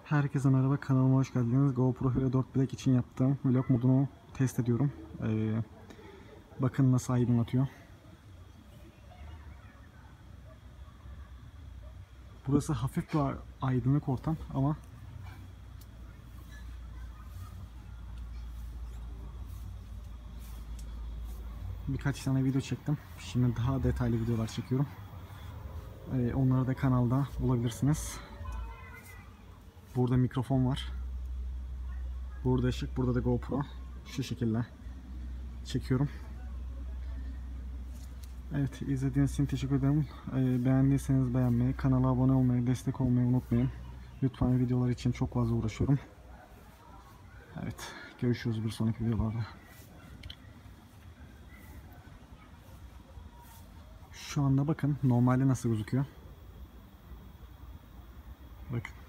Herkese merhaba, kanalıma hoş geldiniz. GoPro Hero 4 Black için yaptığım vlog modunu test ediyorum. Bakın nasıl aydınlatıyor. Burası hafif bir aydınlık ortam ama birkaç tane video çektim. Şimdi daha detaylı videolar çekiyorum. Onları da kanalda bulabilirsiniz. Burada mikrofon var. Burada ışık, burada da GoPro. Şu şekilde çekiyorum. Evet, izlediğiniz için teşekkür ederim. Beğendiyseniz beğenmeyi, kanala abone olmayı, destek olmayı unutmayın. Lütfen, videolar için çok fazla uğraşıyorum. Evet, görüşürüz bir sonraki videolarda. Şu anda bakın normalde nasıl gözüküyor. Bakın.